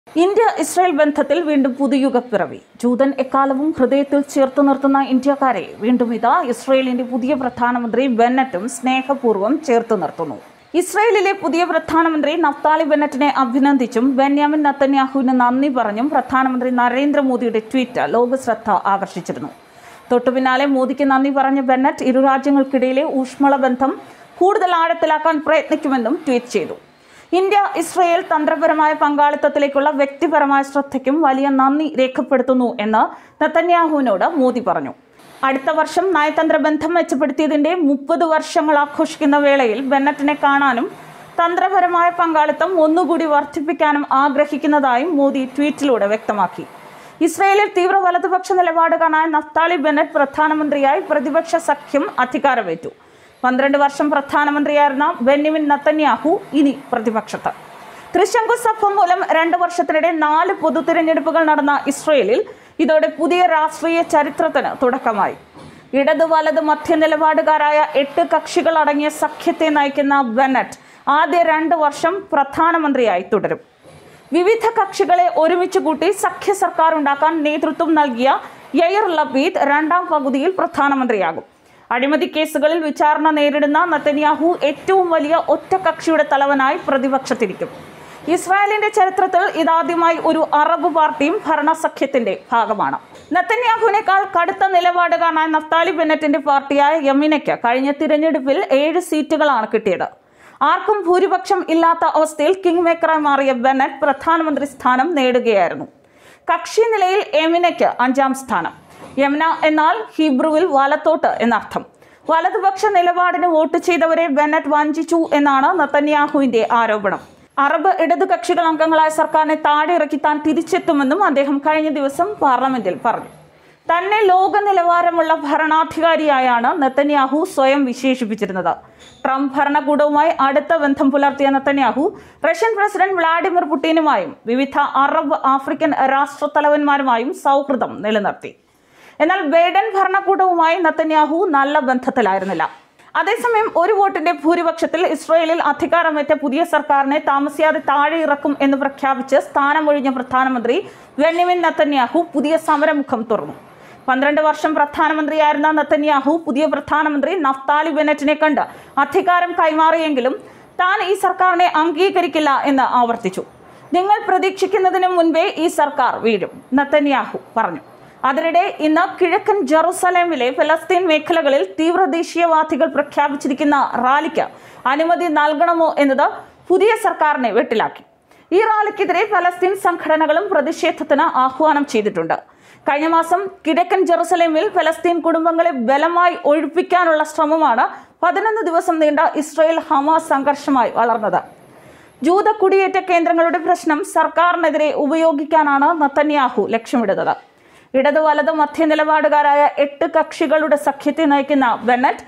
India Israel ബന്ധത്തിൽ വീണ്ടും പുതുയുഗപ്പിറവി. ജൂതൻ എക്കാലവും ഹൃദയത്തിൽ ചേർത്തു നിർത്തുന്ന ഇന്ത്യക്കാരെ വീണ്ടും ഇതാ ഇസ്രായേലിന്റെ പുതിയ പ്രധാനമന്ത്രി ബെന്നറ്റും സ്നേഹപൂർവ്വം ചേർത്തു നിർത്തുന്നു. ഇസ്രായേലിലെ പുതിയ പ്രധാനമന്ത്രി നഫ്താലി ബെന്നറ്റിനെ അഭിനന്ദിച്ചും ബെന്യാമിൻ നെതന്യാഹുവിന് നന്ദി പറഞ്ഞും പ്രധാനമന്ത്രി നരേന്ദ്രമോദിയുടെ ട്വീറ്റ് ലോകശ്രദ്ധ ആകർഷിച്ചിരുന്നു. തൊട്ടുപിന്നാലെ മോദിക്ക് നന്ദി പറഞ്ഞ ബെന്നറ്റ് ഇരു രാജ്യങ്ങൾക്കിടയിലെ ഊഷ്മള ബന്ധം കൂടുതൽ ആഴത്തിലാക്കാൻ പ്രയത്നിക്കുമെന്നും ട്വീറ്റ് ചെയ്തു. ഇന്ത്യ ഇസ്രായേൽ തന്ത്രപരമായ പങ്കാളിത്തത്തിലേക്കുള്ള വ്യക്തിപരമായ ശ്രദ്ധയ്ക്കും വലിയ നന്ദി രേഖപ്പെടുത്തുന്നു എന്ന് നെതന്യാഹുവിനോട് മോദി പറഞ്ഞു. അടുത്ത വർഷം നയതന്ത്ര ബന്ധം മെച്ചപ്പെടുത്തിയതിന്റെ 30 വർഷങ്ങൾ ആഘോഷിക്കുന്ന വേളയിൽ ബെന്നറ്റിനെ കാണാനും തന്ത്രപരമായ പങ്കാളിത്തം ഒന്നുകൂടി വർദ്ധിപ്പിക്കാനും ആഗ്രഹിക്കുന്നതായും മോദി ട്വീറ്റിലൂടെ വ്യക്തമാക്കി. ഇസ്രായേലിൽ തീവ്ര വലതുപക്ഷ നിലപാടുകാരനായ നഫ്താലി ബെന്നറ്റ് പ്രധാനമന്ത്രിയായി പ്രതിപക്ഷ സഖ്യം അധികാരമേറ്റു. 12 വർഷം പ്രധാനമന്ത്രിയായിരുന്ന ബെന്യാമിൻ നെതന്യാഹു ഇനി പ്രതിപക്ഷത്ത്. ത്രിശങ്കു സഭ മൂലം 2 വർഷത്തിനിടെ 4 പൊതു തിരഞ്ഞെടുപ്പുകൾ നടന്ന ഇസ്രായേലിൽ ഇതോടെ പുതിയ രാഷ്ട്രീയ ചരിത്രത്തിന് തുടക്കമായി. ഇടത് വലത് മധ്യ നിലപാടുകാരായ 8 കക്ഷികൾ അടങ്ങിയ സഖ്യത്തെ നയിക്കുന്ന ബെന്നറ്റ് ആദ്യ 2 വർഷം പ്രധാനമന്ത്രിയായി തുടരും. വിവിധ കക്ഷികളെ ഒരുമിച്ച് കൂട്ടി സഖ്യ സർക്കാർ ഉണ്ടാക്കാൻ നേതൃത്വം നൽകിയ യൈർ ലപീദ് 2ാം പകുതിയിൽ പ്രധാനമന്ത്രിയാകും. അഴിമതി കേസുകളിൽ വിചാരണ നേരിടുന്ന നെതന്യാഹു ഏറ്റവും വലിയ ഒറ്റക്കക്ഷിയുടെ തലവനായി പ്രതിപക്ഷത്തിരിക്കും. ഇസ്രായേലിന്റെ ചരിത്രത്തിൽ ഇതാദ്യമായി ഒരു അറബ് പാർട്ടിയും ഭരണസഖ്യത്തിന്റെ ഭാഗമാണ്. നെതന്യാഹുവിനേക്കാൾ കടുത്ത നിലപാടുകാരനായ നഫ്താലി ബെന്നറ്റിന്റെ പാർട്ടിയായ യമീനയ്ക്ക് കഴിഞ്ഞ തിരഞ്ഞെടുപ്പിൽ 7 സീറ്റുകളാണ് കിട്ടിയത്. ആർക്കും ഭൂരിപക്ഷം ഇല്ലാത്ത അവസ്ഥയിൽ കിങ് മേക്കറായി മാറിയ ബെന്നറ്റ് പ്രധാനമന്ത്രി സ്ഥാനം നേടുകയായിരുന്നു. കക്ഷി നിലയിൽ യമീനയ്ക്ക് 5ാം സ്ഥാനം. യമന എന്നാൽ ഹീബ്രുവിൽ വലത്തോട്ട് എന്നർത്ഥം. വലതുപക്ഷ നിലപാടിന് വോട്ട് ചെയ്തവരെ ബെന്നറ്റ് വഞ്ചിച്ചു എന്നാണ് നെതന്യാഹുവിന്റെ ആരോപണം. അറബ് ഇടതു കക്ഷികൾ അംഗങ്ങളായ സർക്കാരിനെ താഴെ ഇറക്കി താൻ തിരിച്ചെത്തുമെന്നും അദ്ദേഹം കഴിഞ്ഞ ദിവസം പാർലമെന്റിൽ പറഞ്ഞു. തന്നെ ലോക നിലവാരമുള്ള ഭരണാധികാരിയായാണ് നെതന്യാഹു സ്വയം വിശേഷിപ്പിച്ചിരുന്നത്. ട്രംപ് ഭരണകൂടവുമായി അടുത്ത ബന്ധം പുലർത്തിയ നെതന്യാഹു റഷ്യൻ പ്രസിഡന്റ് വ്ളാഡിമിർ പുടിനുമായും വിവിധ അറബ് ആഫ്രിക്കൻ രാഷ്ട്രത്തലവന്മാരുമായും സൗഹൃദം നിലനിർത്തി. എന്നാൽ ബൈഡൻ ഭരണകൂടവുമായി നെതന്യാഹു നല്ല ബന്ധത്തിലായിരുന്നില്ല. അതേസമയം ഒരു വോട്ടിന്റെ ഭൂരിപക്ഷത്തിൽ ഇസ്രായേലിൽ അധികാരമേറ്റ പുതിയ സർക്കാരിനെ താമസിയാതെ താഴെ ഇറക്കും എന്ന് പ്രഖ്യാപിച്ച് സ്ഥാനമൊഴിഞ്ഞ പ്രധാനമന്ത്രി ബെന്യാമിൻ നെതന്യാഹു പുതിയ സമരമുഖം തുറന്നു. 12 വർഷം പ്രധാനമന്ത്രിയായിരുന്ന നെതന്യാഹു പുതിയ പ്രധാനമന്ത്രി നഫ്താലി ബെന്നറ്റിനെ കണ്ട് അധികാരം കൈമാറിയെങ്കിലും താൻ ഈ സർക്കാരിനെ അംഗീകരിക്കില്ല എന്ന് ആവർത്തിച്ചു. നിങ്ങൾ പ്രതീക്ഷിക്കുന്നതിന് മുൻപേ ഈ സർക്കാർ വീഴും, നെതന്യാഹു പറഞ്ഞു. അതിനിടെ ഇന്ന് കിഴക്കൻ ജെറുസലേമിലെ ഫലസ്തീൻ മേഖലകളിൽ തീവ്ര ദേശീയവാദികൾ പ്രഖ്യാപിച്ചിരിക്കുന്ന റാലിക്ക് അനുമതി നൽകണമോ എന്നത് പുതിയ സർക്കാരിനെ വെട്ടിലാക്കി. ഈ റാലിക്കെതിരെ ഫലസ്തീൻ സംഘടനകളും പ്രതിഷേധത്തിന് ആഹ്വാനം ചെയ്തിട്ടുണ്ട്. കഴിഞ്ഞ മാസം കിഴക്കൻ ജെറുസലേമിൽ ഫലസ്തീൻ കുടുംബങ്ങളെ ബലമായി ഒഴിപ്പിക്കാനുള്ള ശ്രമമാണ് 11 ദിവസം നീണ്ട ഇസ്രായേൽ ഹമാസ് സംഘർഷമായി വളർന്നത്. ജൂത കുടിയേറ്റ കേന്ദ്രങ്ങളുടെ പ്രശ്നം സർക്കാരിനെതിരെ ഉപയോഗിക്കാനാണ് നെതന്യാഹു ലക്ഷ്യമിടുന്നത്. ഇടത് വലത് മധ്യ നിലപാടുകാരായ 8 കക്ഷികളുടെ സഖ്യത്തെ നയിക്കുന്ന ബെന്നറ്റ്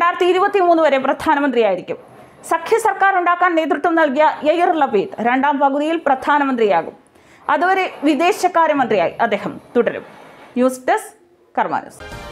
2023 വരെ പ്രധാനമന്ത്രിയായിരിക്കും. സഖ്യ സർക്കാർ ഉണ്ടാക്കാൻ നേതൃത്വം നൽകിയ യൈർ ലപീദ് 2ാം പകുതിയിൽ പ്രധാനമന്ത്രിയാകും. അതുവരെ വിദേശകാര്യമന്ത്രിയായി അദ്ദേഹം തുടരും. News desk Karma news.